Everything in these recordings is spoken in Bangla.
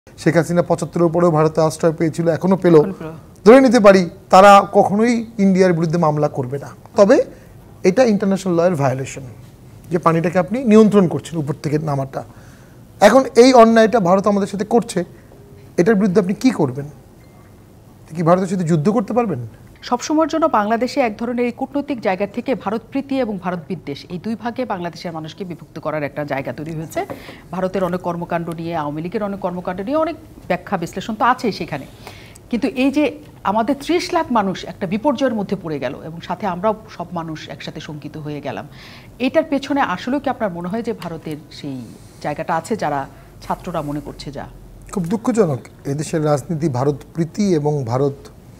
শেখ হাসিনা ৭৫ পরেও ভারতে আশ্রয় পেয়েছিল, এখনো পেল। ধরে নিতে পারি তারা কখনোই ইন্ডিয়ার বিরুদ্ধে মামলা করবে না। তবে এটা ইন্টারন্যাশনাল লয়ের ভায়োলেশন, যে পানিটাকে আপনি নিয়ন্ত্রণ করছেন উপর থেকে নামাটা। এখন এই অন্যায়টা ভারত আমাদের সাথে করছে, এটার বিরুদ্ধে আপনি কি করবেন? কি ভারতের সাথে যুদ্ধ করতে পারবেন? সবসময়ের জন্য বাংলাদেশে এক ধরনের এই কূটনৈতিক জায়গা থেকে ভারত প্রীতি এবং ভারত বিদ্বেষ এই দুই ভাগে বাংলাদেশের মানুষকে বিভক্ত করার একটা জায়গা তৈরি হয়েছে। ভারতের অনেক কর্মকাণ্ড নিয়ে, আওয়ামী লীগের অনেক কর্মকাণ্ড নিয়ে অনেক ব্যাখ্যা বিশ্লেষণ তো আছেই সেখানে। কিন্তু এই যে আমাদের ৩০ লাখ মানুষ একটা বিপর্যয়ের মধ্যে পড়ে গেল এবং সাথে আমরাও সব মানুষ একসাথে শঙ্কিত হয়ে গেলাম, এটার পেছনে আসলেও কি আপনার মনে হয় যে ভারতের সেই জায়গাটা আছে যারা ছাত্ররা মনে করছে? যা খুব দুঃখজনক, এদেশের রাজনীতি ভারত প্রীতি এবং ভারত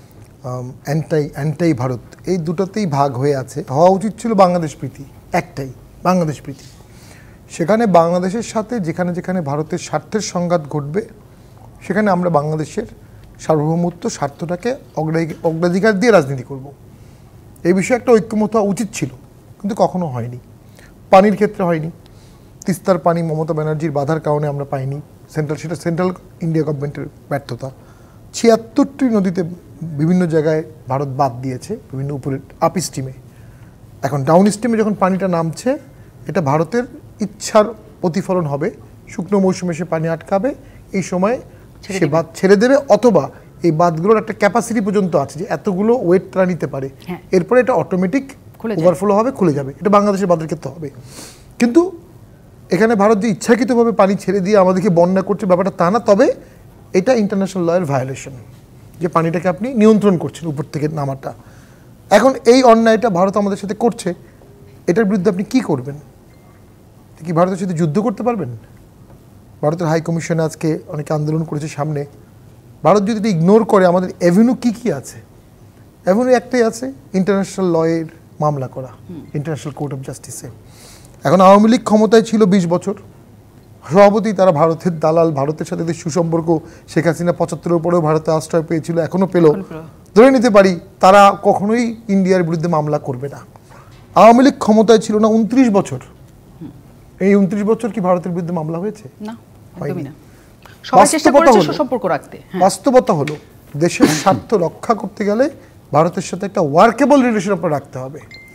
অ্যান্টাই ভারত, এই দুটোতেই ভাগ হয়ে আছে। হওয়া উচিত ছিল বাংলাদেশ প্রীতি, একটাই বাংলাদেশ প্রীতি। সেখানে বাংলাদেশের সাথে যেখানে যেখানে ভারতের স্বার্থের সংঘাত ঘটবে সেখানে আমরা বাংলাদেশের সার্বভৌমত্ব স্বার্থটাকে অগ্রাধিকার দিয়ে রাজনীতি করব। এই বিষয়ে একটা ঐক্যমত হওয়া উচিত ছিল, কিন্তু কখনো হয়নি। পানির ক্ষেত্রে হয়নি। তিস্তার পানি মমতা ব্যানার্জির বাধার কারণে আমরা পাইনি। সেটা সেন্ট্রাল ইন্ডিয়া গভর্নমেন্টের ব্যর্থতা। ৭৬টি নদীতে বিভিন্ন জায়গায় ভারত বাদ দিয়েছে, বিভিন্ন উপরে আপ স্ট্রিমে। এখন ডাউন স্ট্রিমে যখন পানিটা নামছে, এটা ভারতের ইচ্ছার প্রতিফলন হবে। শুকনো মৌসুমে সে পানি আটকাবে, এই সময় সে বাঁধ ছেড়ে দেবে, অথবা এই বাঁধগুলোর একটা ক্যাপাসিটি পর্যন্ত আছে যে এতগুলো ওয়েট তারা নিতে পারে, এরপরে এটা অটোমেটিক ওভারফ্লো হবে, খুলে যাবে। এটা বাংলাদেশের বাঁধের ক্ষেত্রে হবে। কিন্তু এখানে ভারত যে ইচ্ছাকৃতভাবে পানি ছেড়ে দিয়ে আমাদেরকে বন্যা করছে ব্যাপারটা তা না। তবে এটা ইন্টারন্যাশনাল লয়ের ভায়োলেশন, যে পানিটাকে আপনি নিয়ন্ত্রণ করছেন উপর থেকে নামাটা। এখন এই অন্যায়টা ভারত আমাদের সাথে করছে, এটার বিরুদ্ধে আপনি কি করবেন? কি ভারতের সাথে যুদ্ধ করতে পারবেন? ভারতের হাই কমিশনে আজকে অনেকে আন্দোলন করেছে সামনে। ভারত যদি এটা ইগনোর করে, আমাদের অ্যাভিনিউ কী আছে? অ্যাভিনিউ একটাই আছে, ইন্টারন্যাশনাল লয়ের মামলা করা, ইন্টারন্যাশনাল কোর্ট অফ জাস্টিসে। এখন আওয়ামী লীগ ক্ষমতায় ছিল ২০ বছর, স্বভাবতই তারা ভারতের দালাল, ভারতের সাথে সুসম্পর্ক। শেখ হাসিনা ৭৫ পরেও ভারতে আশ্রয় পেয়েছিল, এখনো পেল। ধরে নিতে পারি তারা কখনোই ইন্ডিয়ার বিরুদ্ধে মামলা করবে না। আওয়ামী লীগ ক্ষমতায় ছিল না ২৯ বছর। এই ২৯ বছর কি ভারতের বিরুদ্ধে মামলা হয়েছে? না, একদমই না। সবাই চেষ্টা করেছে সুসম্পর্ক রাখতে। বাস্তবতা হলো, দেশের স্বার্থ রক্ষা করতে গেলে ভারতের সাথে একটা ওয়ার্কেবল রিলেশন আপনার রাখতে হবে।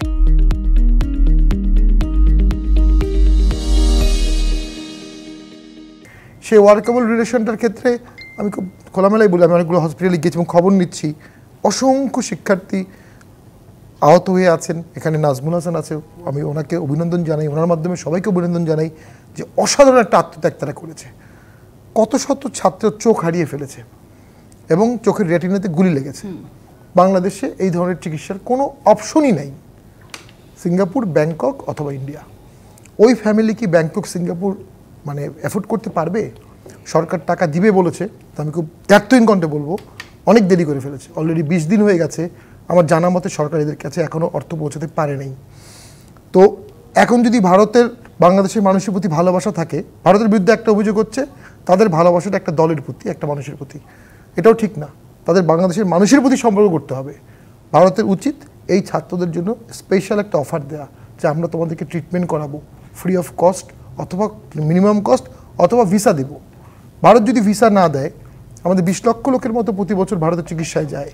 সেই ওয়ার্কেবল রিলেশনটার ক্ষেত্রে আমি খুব খোলামেলাই বলি, আমি অনেকগুলো হসপিটালে গিয়েছি এবং খবর নিচ্ছি। অসংখ্য শিক্ষার্থী আহত হয়ে আছেন। এখানে নাজমুল হাসান আছে, আমি ওনাকে অভিনন্দন জানাই, ওনার মাধ্যমে সবাইকে অভিনন্দন জানাই যে অসাধারণ একটা আত্মত্যাগ তারা করেছে। কত শত ছাত্র চোখ হারিয়ে ফেলেছে এবং চোখের রেটিনাতে গুলি লেগেছে। বাংলাদেশে এই ধরনের চিকিৎসার কোনো অপশনই নাই। সিঙ্গাপুর, ব্যাংকক অথবা ইন্ডিয়া। ওই ফ্যামিলি কি ব্যাংকক সিঙ্গাপুর মানে অ্যাফোর্ড করতে পারবে? সরকার টাকা দিবে বলেছে, তো আমি খুব ত্যাগহীন কণ্ঠে বলবো অনেক দেরি করে ফেলেছে। অলরেডি ২০ দিন হয়ে গেছে। আমার জানা মতে সরকার এদের কাছে এখনও অর্থ পৌঁছাতে পারে নাই। তো এখন যদি ভারতের বাংলাদেশের মানুষের প্রতি ভালোবাসা থাকে, ভারতের বিরুদ্ধে একটা অভিযোগ হচ্ছে তাদের ভালোবাসাটা একটা দলের প্রতি, একটা মানুষের প্রতি, এটাও ঠিক না। তাদের বাংলাদেশের মানুষের প্রতি সম্পর্ক করতে হবে। ভারতের উচিত এই ছাত্রদের জন্য স্পেশাল একটা অফার দেওয়া, যে আমরা তোমাদেরকে ট্রিটমেন্ট করাবো ফ্রি অফ কস্ট অথবা মিনিমাম কস্ট, অথবা ভিসা দেব। ভারত যদি ভিসা না দেয়, আমাদের ২০ লক্ষ লোকের মতো প্রতি বছর ভারতের চিকিৎসায় যায়।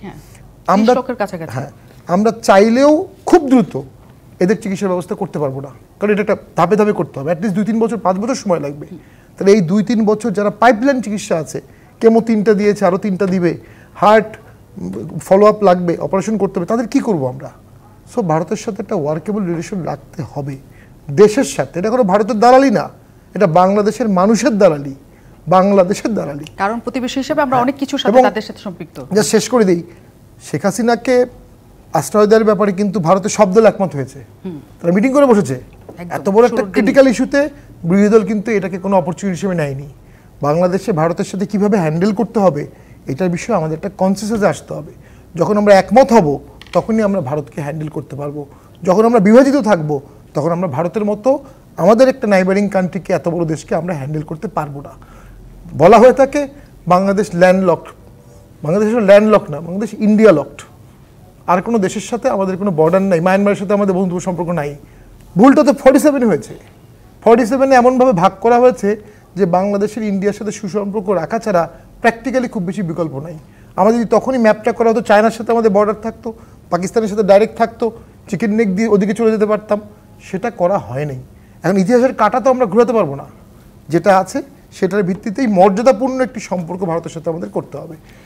আমরা চাইলেও খুব দ্রুত এদের চিকিৎসার ব্যবস্থা করতে পারবো না, কারণ এটা একটা ধাপে ধাপে করতে হবে। অ্যাটলিস্ট ২-৩ বছর, ৫ বছর সময় লাগবে। তাহলে এই ২-৩ বছর যারা পাইপলাইন চিকিৎসা আছে, কেমো ৩টা দিয়েছে, আরও 3টা দিবে, হার্ট ফলো আপ লাগবে, অপারেশন করতে হবে, তাদের কি করব আমরা? সো ভারতের সাথে একটা ওয়ার্কেবল রিলেশন রাখতে হবে দেশের সাথে। এটা কোনো ভারতের দালালি না, এটা বাংলাদেশের মানুষের দালালি, বাংলাদেশের দালালি। কারণ প্রতিবেশী হিসেবে আমরা অনেক কিছুর সাথে তাদের সাথে সম্পৃক্ত। যা শেষ করে দিই, শেখ হাসিনাকে আশ্রয় দেওয়ার ব্যাপারে কিন্তু ভারতের সব দল একমত হয়েছে, তারা মিটিং করে বসেছে। এত বড় একটা ক্রিটিক্যাল ইস্যুতে বিরোধী দল কিন্তু এটাকে কোনো অপরচুনিটি হিসেবে নেয়নি। বাংলাদেশে ভারতের সাথে কিভাবে হ্যান্ডেল করতে হবে এটার বিষয়ে আমাদের একটা কনসেন্সাসে আসতে হবে। যখন আমরা একমত হব তখনই আমরা ভারতকে হ্যান্ডেল করতে পারবো। যখন আমরা বিভাজিত থাকব তখন আমরা ভারতের মতো আমাদের একটা নাইবারিং কান্ট্রিকে, এত বড় দেশকে আমরা হ্যান্ডেল করতে পারবো না। বলা হয়ে থাকে বাংলাদেশ ল্যান্ডলকড, বাংলাদেশ ল্যান্ডলক না, বাংলাদেশ ইন্ডিয়া লকড। আর কোনো দেশের সাথে আমাদের কোনো বর্ডার নাই, মায়ানমারের সাথে আমাদের বন্ধুত্ব সম্পর্ক নাই। ভুলটা তো 47 হয়েছে। 47 এমনভাবে ভাগ করা হয়েছে যে বাংলাদেশের ইন্ডিয়ার সাথে সুসম্পর্ক রাখা ছাড়া প্র্যাকটিক্যালি খুব বেশি বিকল্প নাই। আমাদের যদি তখনই ম্যাপটা করা হতো, চায়নার সাথে আমাদের বর্ডার থাকতো, পাকিস্তানের সাথে ডাইরেক্ট থাকতো, চিকেন নেক দিয়ে ওদিকে চলে যেতে পারতাম, সেটা করা হয়নি। এখন ইতিহাসের কাঁটা তো আমরা ঘুরাতে পারবো না, যেটা আছে সেটার ভিত্তিতেই মর্যাদাপূর্ণ একটি সম্পর্ক ভারতের সাথে আমাদের করতে হবে।